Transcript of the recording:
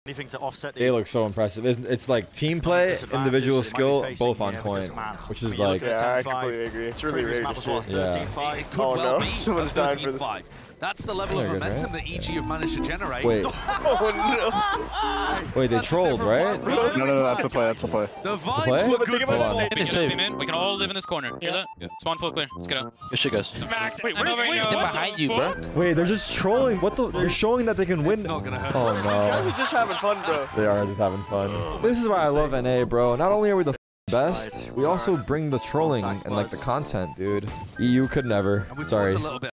Anything to offset They look so impressive. It's like team play, individual skill, both on point, which is like... Yeah, I completely agree. It's really rare to see. Yeah. Oh no, someone's dying for this. That's the level of momentum that EG have managed to generate. Wait. Oh Wait, they trolled, right? No, that's the play, that's the play. The vibes were good for on. We can all live in this corner. Hear that? Yeah. Spawn full clear. Let's get out. Good shit, guys. Max, wait, They're behind you, bro. Wait, they're just trolling. What the? They're showing that they can win. It's not gonna hurt. Oh These guys no. are just having fun, bro. They are just having fun. This is why I love NA, bro. Not only are we the best, we also bring the trolling and like the content, dude. EU could never. And we've Sorry. talked a little bit